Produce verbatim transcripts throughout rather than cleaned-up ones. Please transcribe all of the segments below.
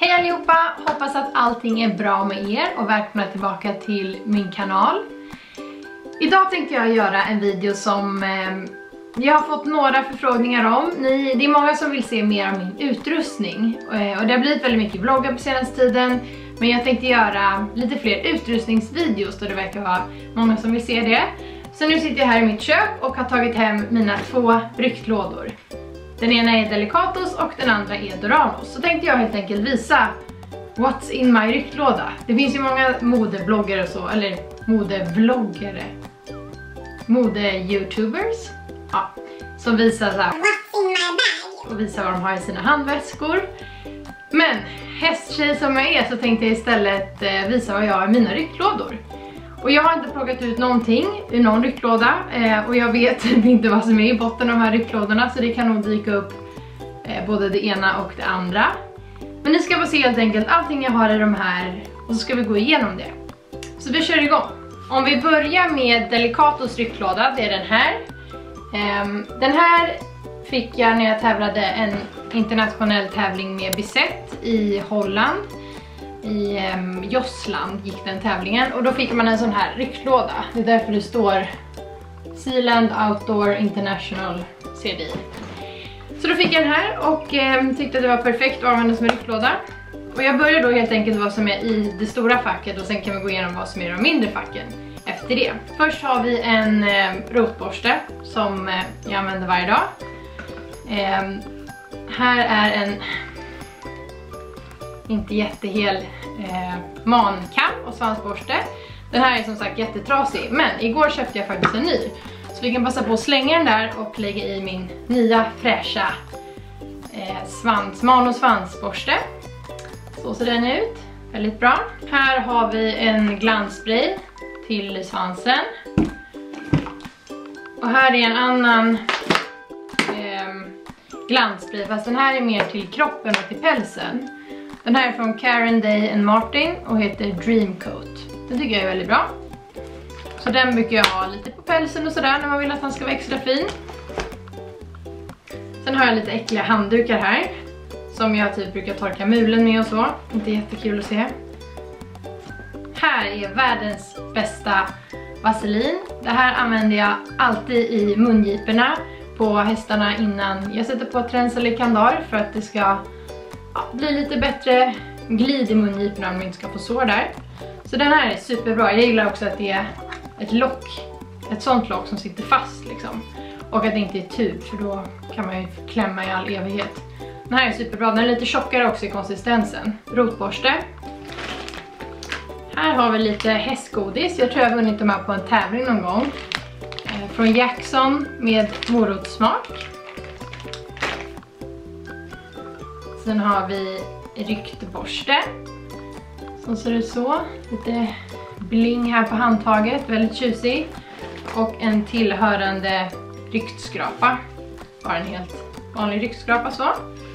Hej allihopa! Hoppas att allting är bra med er och välkomna tillbaka till min kanal. Idag tänkte jag göra en video som eh, jag har fått några förfrågningar om. Ni, det är många som vill se mer av min utrustning eh, och det har blivit väldigt mycket vloggar på senaste tiden. Men jag tänkte göra lite fler utrustningsvideos då det verkar vara många som vill se det. Så nu sitter jag här i mitt kök och har tagit hem mina två rycklådor. Den ena är Delicatos och den andra är Doranos. Så tänkte jag helt enkelt visa what's in my rycklåda. Det finns ju många modebloggare och så, eller modevloggare, mode-youtubers, ja, som visar så här, what's in my bag, och visar vad de har i sina handväskor. Men hästtjej som jag är så tänkte jag istället eh, visa vad jag har i mina rycklådor. Och jag har inte plockat ut någonting ur någon rycklåda eh, och jag vet inte vad som är i botten av de här rycklådorna, så det kan nog dyka upp eh, både det ena och det andra. Men ni ska få se helt enkelt allting jag har i de här och så ska vi gå igenom det. Så vi kör igång. Om vi börjar med Delicatos rycklåda, det är den här. Eh, den här fick jag när jag tävlade en internationell tävling med Bizet i Holland. I um, Jossland gick den tävlingen och då fick man en sån här rycklåda. Det är därför det står Sealand Outdoor International C D I. Så då fick jag den här och um, tyckte att det var perfekt att använda som en rycklåda. Och jag börjar då helt enkelt vad som är i det stora facket och sen kan vi gå igenom vad som är i de mindre facken efter det. Först har vi en um, rotborste som uh, jag använder varje dag. Um, här är en inte jättehel eh, mankam och svansborste. Den här är som sagt jättetrasig, men igår köpte jag faktiskt en ny. Så vi kan passa på att slänga den där och lägga i min nya fräscha eh, svans, man- och svansborste. Så ser den ut. Väldigt bra. Här har vi en glansspray till svansen. Och här är en annan eh, glansspray, fast den här är mer till kroppen och till pälsen. Den här är från Karen Day and Martin och heter Dream Coat. Den tycker jag är väldigt bra. Så den brukar jag ha lite på pälsen och sådär när man vill att han ska vara extra fin. Sen har jag lite äckliga handdukar här som jag typ brukar torka mulen med och så. Inte jättekul att se. Här är världens bästa vaselin. Det här använder jag alltid i mungiporna på hästarna innan jag sätter på träns eller kandar för att det ska ja, bli lite bättre glid i mungiporna om man inte ska få sår där. Så den här är superbra. Jag gillar också att det är ett lock, ett sånt lock som sitter fast liksom. Och att det inte är tub, för då kan man ju klämma i all evighet. Den här är superbra. Den är lite tjockare också i konsistensen. Rotborste. Här har vi lite hästgodis. Jag tror jag har vunnit de här på en tävling någon gång. Eh, från Jackson med morotssmak. Sen har vi ryktborste. Som ser ut så. Lite bling här på handtaget. Väldigt tjusig. Och en tillhörande ryktskrapa. Bara en helt vanlig ryktskrapa så.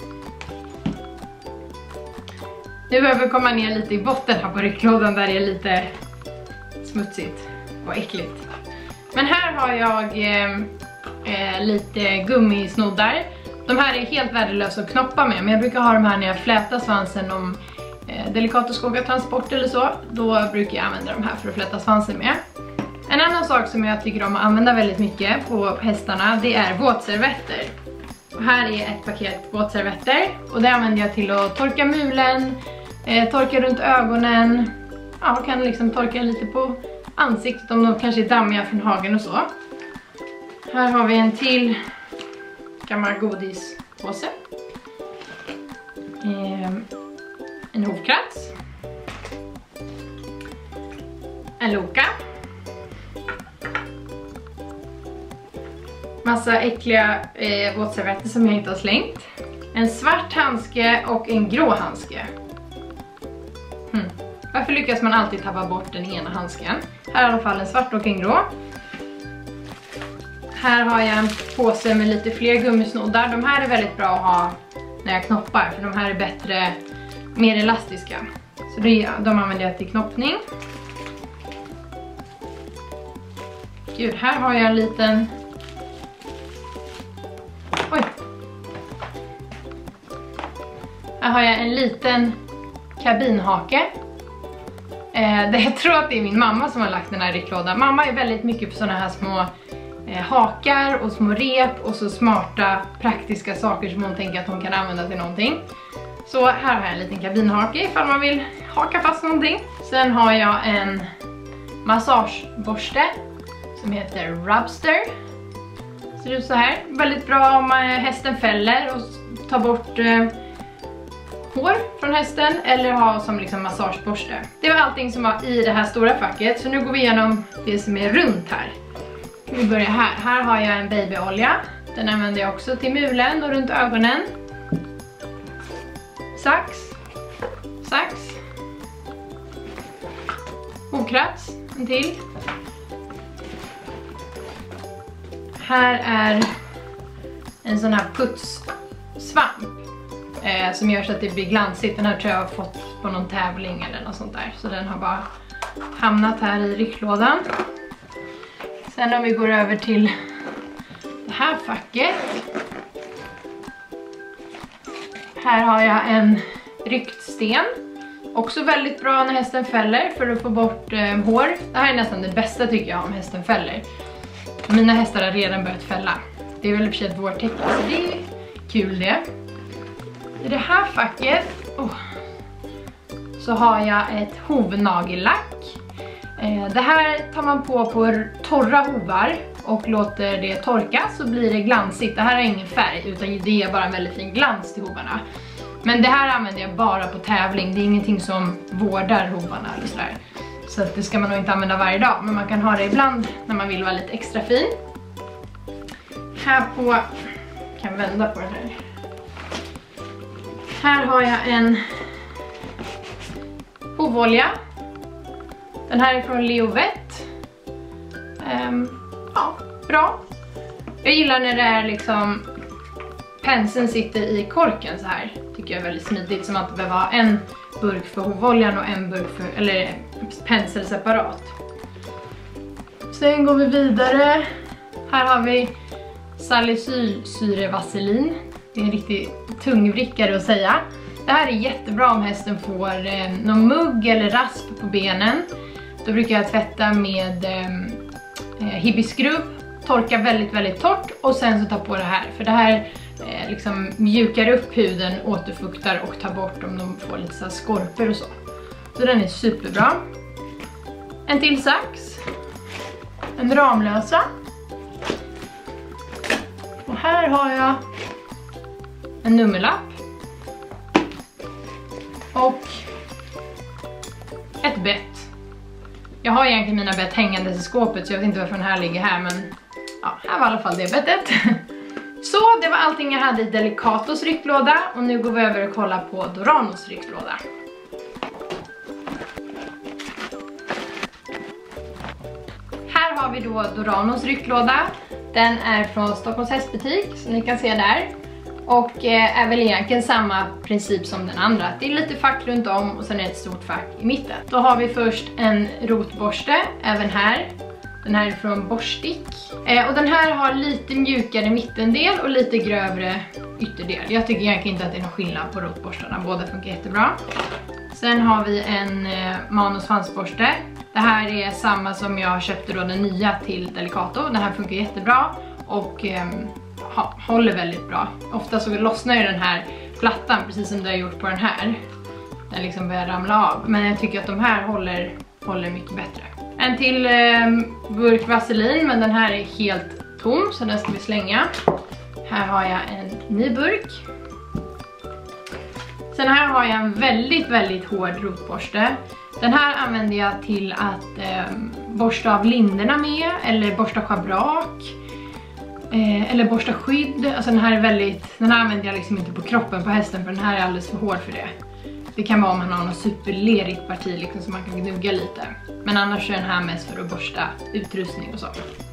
Nu behöver vi komma ner lite i botten här på rycklådan där det är lite smutsigt och äckligt. Men här har jag eh, eh, lite gummisnoddar. De här är helt värdelösa att knoppa med, men jag brukar ha de här när jag flätar svansen om eh, Delicatos ska åka transport eller så. Då brukar jag använda de här för att fläta svansen med. En annan sak som jag tycker om att använda väldigt mycket på hästarna, det är våtservetter. Och här är ett paket våtservetter och det använder jag till att torka mulen, eh, torka runt ögonen. Ja, och kan liksom torka lite på ansiktet om de kanske är dammiga från hagen och så. Här har vi en till gammal godispåse. Eh, en hovkrats. En loka. Massa äckliga eh, våtservetter som jag inte har slängt. En svart handske och en grå handske. Hmm. Varför lyckas man alltid tappa bort den ena handsken? Här är i alla fall en svart och en grå. Här har jag en påse med lite fler gummisnoddar. De här är väldigt bra att ha när jag knoppar, för de här är bättre, mer elastiska. Så det, de använder jag till knoppning. Gud, här har jag en liten... Oj! Här har jag en liten kabinhake. Eh, det, jag tror att det är min mamma som har lagt den här rycklådan. Mamma är väldigt mycket på sådana här små eh, hakar och små rep och så smarta praktiska saker som hon tänker att hon kan använda till någonting. Så här har jag en liten kabinhake ifall man vill haka fast någonting. Sen har jag en massageborste som heter Rubster. Ser ut så här. Väldigt bra om hästen fäller och tar bort eh, hår från hästen eller ha som liksom massageborste. Det var allting som var i det här stora facket. Så nu går vi igenom det som är runt här. Vi börjar här. Här har jag en babyolja. Den använder jag också till mulen och runt ögonen. Sax. Sax. Hovkrats. En till. Här är en sån här putssvamp eh, som gör så att det blir glansigt. Den här tror jag har fått på någon tävling eller något sånt där. Så den har bara hamnat här i rycklådan. Sen om vi går över till det här facket. Här har jag en ryckt sten. Också väldigt bra när hästen fäller för att få bort eh, hår. Det här är nästan det bästa tycker jag om hästen fäller. Mina hästar har redan börjat fälla. Det är väl i och för sig ett vårtecken, så det är kul det. I det här facket oh, så har jag ett hovnagellack. Eh, det här tar man på på torra hovar och låter det torka så blir det glansigt. Det här har ingen färg utan det är bara en väldigt fin glans till hovarna. Men det här använder jag bara på tävling. Det är ingenting som vårdar hovarna eller sådär. Så att det ska man nog inte använda varje dag. Men man kan ha det ibland när man vill vara lite extra fin. Här på... Jag kan vända på den här. Här har jag en hovolja. Den här är från Leovett. Um, ja, bra. Jag gillar när det är liksom... penseln sitter i korken så här. Tycker jag är väldigt smidigt. Som att det behöver ha en burk för hovoljan och en burk för... eller pensel separat. Sen går vi vidare. Här har vi salicylsyrevaselin. Det är en riktigt tungvrickare att säga. Det här är jättebra om hästen får eh, någon mugg eller rasp på benen. Då brukar jag tvätta med eh, hibisskrubb. Torka väldigt väldigt torrt och sen så ta på det här. För det här eh, liksom mjukar upp huden, återfuktar och tar bort om de får lite så här skorpor och så. Så den är superbra. En till sax. En Ramlösa. Och här har jag en nummerlapp. Och ett bett. Jag har egentligen mina bett hängandes i skåpet så jag vet inte varför den här ligger här. Men ja, här var i alla fall det bettet. Så det var allting jag hade i Delicatos rycklåda. Och nu går vi över och kollar på Doranos rycklåda. Här har vi då Doranos rycklåda. Den är från Stockholms hästbutik som ni kan se där. Och eh, är väl egentligen samma princip som den andra. Det är lite fack runt om och sen är ett stort fack i mitten. Då har vi först en rotborste, även här. Den här är från Borstik. Eh, och den här har lite mjukare mittendel och lite grövre ytterdel. Jag tycker egentligen inte att det är någon skillnad på rotborstarna. Båda funkar jättebra. Sen har vi en eh, Manus svansborste. Det här är samma som jag köpte då den nya till Delicato. Den här funkar jättebra och eh, ha, håller väldigt bra. Ofta så lossnar ju den här plattan precis som det har gjort på den här. Den liksom börjar ramla av. Men jag tycker att de här håller, håller mycket bättre. En till eh, burk vaselin, men den här är helt tom så den ska vi slänga. Här har jag en ny burk. Sen här har jag en väldigt väldigt hård rotborste. Den här använder jag till att eh, borsta av linderna med, eller borsta schabrak, eh, eller borsta skydd. Alltså den här är väldigt, den här använder jag liksom inte på kroppen på hästen för den här är alldeles för hård för det. Det kan vara om man har något superlerigt parti liksom så man kan gnugga lite. Men annars är den här mest för att borsta utrustning och så.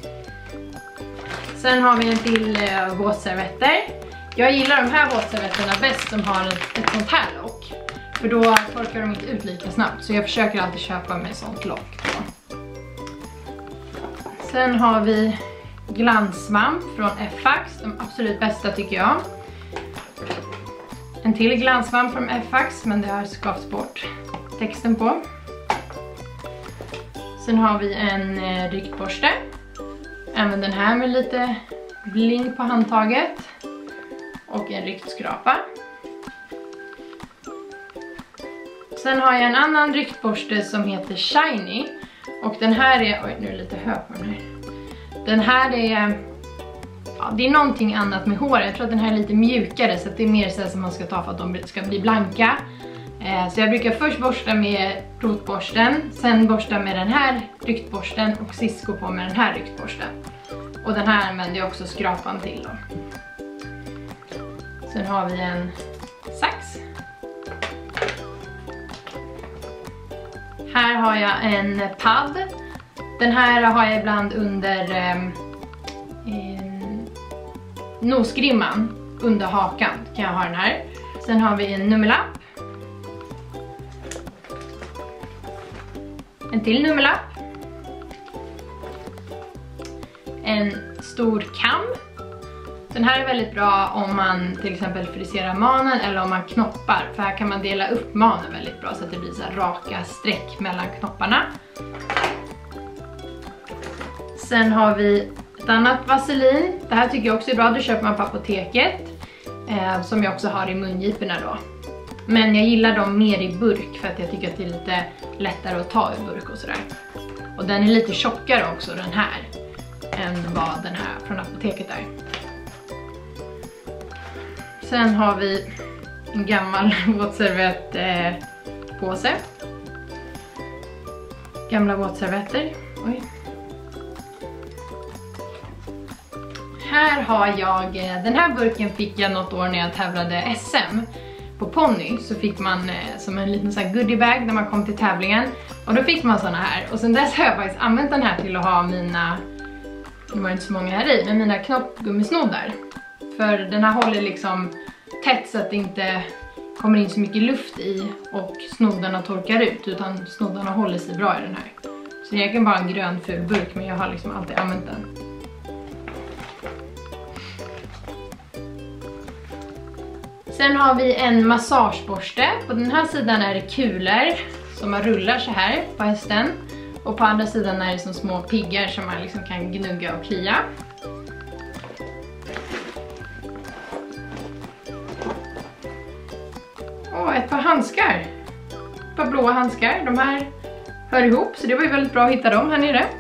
Sen har vi en till eh, våtservetter. Jag gillar de här våtservetterna bäst som har ett, ett sånt här lock. För då torkar de inte ut lika snabbt. Så jag försöker alltid köpa med sånt lock på. Sen har vi glanssvamp från F-Fax. De absolut bästa tycker jag. En till glansvamp från F-Fax, men det har skavts bort texten på. Sen har vi en eh, ryktborste. Även den här med lite bling på handtaget. Och en ryktskrapa. Sen har jag en annan ryktborste som heter Shiny. Och den här är... Oj, nu är det lite hö på den här. Den här är... Ja, det är någonting annat med håret. Jag tror att den här är lite mjukare, så att det är mer så här som man ska ta för att de ska bli blanka. Eh, så jag brukar först borsta med rotborsten, sen borsta med den här ryktborsten och sist gå på med den här ryktborsten. Och den här använder jag också skrapan till då. Sen har vi en sax. Här har jag en padd. Den här har jag ibland under eh, nosgrimman, under hakan kan jag ha den här. Sen har vi en nummerlapp. En till nummerlapp. En stor kam. Den här är väldigt bra om man till exempel friserar manen eller om man knoppar. För här kan man dela upp manen väldigt bra så att det blir så här raka streck mellan knopparna. Sen har vi ett annat vaselin. Det här tycker jag också är bra. Det köper man på apoteket. Eh, som jag också har i mungiporna då. Men jag gillar dem mer i burk för att jag tycker att det är lite lättare att ta i burk och sådär. Och den är lite tjockare också, den här, än vad den här från apoteket är. Sen har vi en gammal våtservettpåse. Eh, Gamla våtservetter. Oj. Här har jag, den här burken fick jag något år när jag tävlade S M på ponny. Så fick man eh, som en liten sån här goodiebag när man kom till tävlingen. Och då fick man såna här. Och sen dess har jag faktiskt använt den här till att ha mina, det var inte så många här i, men mina knoppgummisnoddar. För den här håller liksom tätt så att det inte kommer in så mycket luft i och snoddarna torkar ut. Utan snoddarna håller sig bra i den här. Så det är egentligen bara en grön ful burk, men jag har liksom alltid använt den. Sen har vi en massageborste. På den här sidan är det kulor som man rullar så här på hästen. Och på andra sidan är det som små piggar som man liksom kan gnugga och klia. Och ett par handskar. Ett par blåa handskar. De här hör ihop, så det var ju väldigt bra att hitta dem här nere.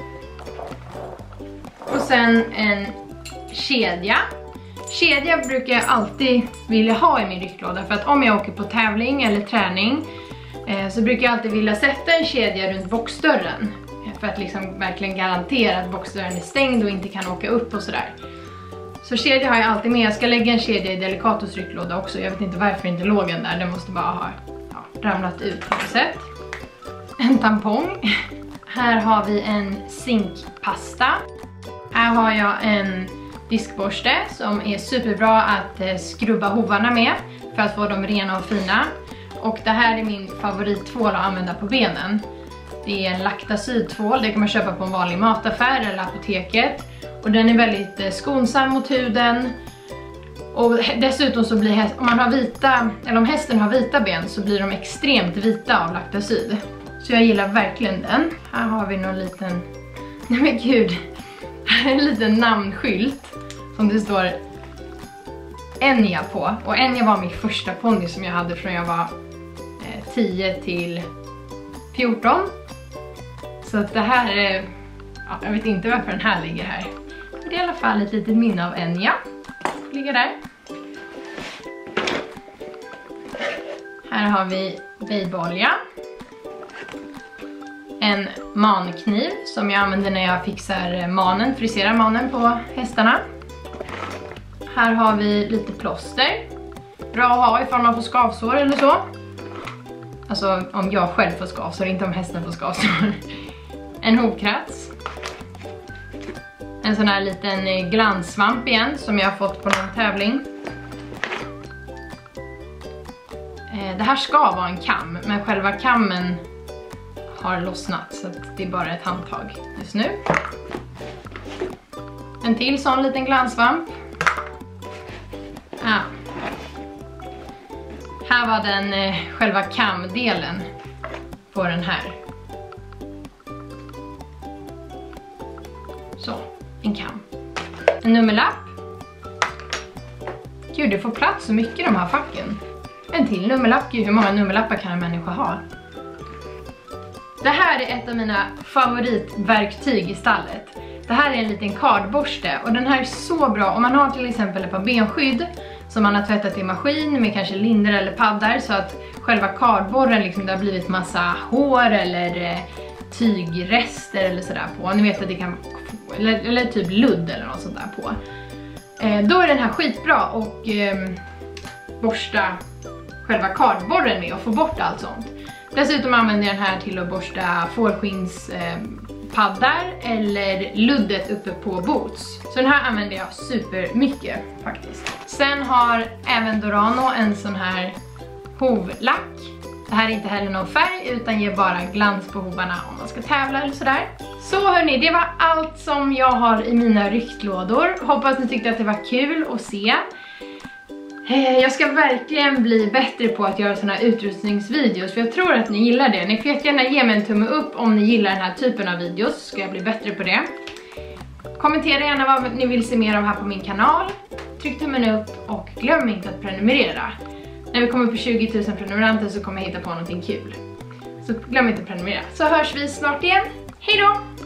Och sen en kedja. Kedja brukar jag alltid vilja ha i min rycklåda, för att om jag åker på tävling eller träning eh, så brukar jag alltid vilja sätta en kedja runt boxdörren. För att liksom verkligen garantera att boxdörren är stängd och inte kan åka upp och sådär. Så kedja har jag alltid med. Jag ska lägga en kedja i Delicatos rycklåda också. Jag vet inte varför inte låg den där. Den måste bara ha ja, ramlat ut på något sätt. En tampong. Här har vi en zinkpasta. Här har jag en diskborste som är superbra att eh, skrubba hovarna med för att få dem rena och fina. Och det här är min favorittvål att använda på benen. Det är en Lactacyd-tvål, det kan man köpa på en vanlig mataffär eller apoteket. Och den är väldigt eh, skonsam mot huden. Och dessutom så blir häst, om man har vita, eller om hästen har vita ben så blir de extremt vita av Lactacyd. Så jag gillar verkligen den. Här har vi någon liten, nej men gud, här är en liten namnskylt som det står Enya på. Och Enya var min första ponny som jag hade från jag var eh, tio till fjorton. Så att det här är, ja, jag vet inte varför den här ligger här. Men det är i alla fall ett litet minne av Enya. Ligger där. Här har vi babyolja. En mankniv som jag använder när jag fixar manen, friserar manen på hästarna. Här har vi lite plåster. Bra att ha ifall man får skavsår eller så. Alltså om jag själv får skavsår, inte om hästen får skavsår. En hovkrats. En sån här liten glanssvamp igen som jag har fått på någon tävling. Det här ska vara en kam, men själva kammen har lossnat så att det är bara ett handtag just nu. En till sån liten glanssvamp. Ah. Här var den eh, själva kamdelen på den här. Så, en kam. En nummerlapp. Gud, det får plats så mycket i de här facken. En till nummerlapp. Gud, hur många nummerlappar kan en människa ha? Det här är ett av mina favoritverktyg i stallet. Det här är en liten kardborste och den här är så bra om man har till exempel ett par benskydd som man har tvättat i maskin med kanske linder eller paddar så att själva kardborren liksom det har blivit massa hår eller eh, tygrester eller sådär på. Ni vet att det kan, eller, eller typ ludd eller något sånt där på. Eh, då är den här skitbra och eh, borsta själva kardborren med och få bort allt sånt. Dessutom använder jag den här till att borsta fårskins eh, paddar eller luddet uppe på boots. Så den här använder jag super mycket faktiskt. Sen har även Dorano en sån här hovlack. Det här är inte heller någon färg utan ger bara glans på hovarna om man ska tävla eller sådär. Så hörni, det var allt som jag har i mina ryktlådor. Hoppas ni tyckte att det var kul att se. Jag ska verkligen bli bättre på att göra såna här utrustningsvideos för jag tror att ni gillar det. Ni får gärna ge mig en tumme upp om ni gillar den här typen av videos så ska jag bli bättre på det. Kommentera gärna vad ni vill se mer av här på min kanal. Tryck tummen upp och glöm inte att prenumerera. När vi kommer på tjugo tusen prenumeranter så kommer jag hitta på någonting kul. Så glöm inte att prenumerera. Så hörs vi snart igen. Hej då!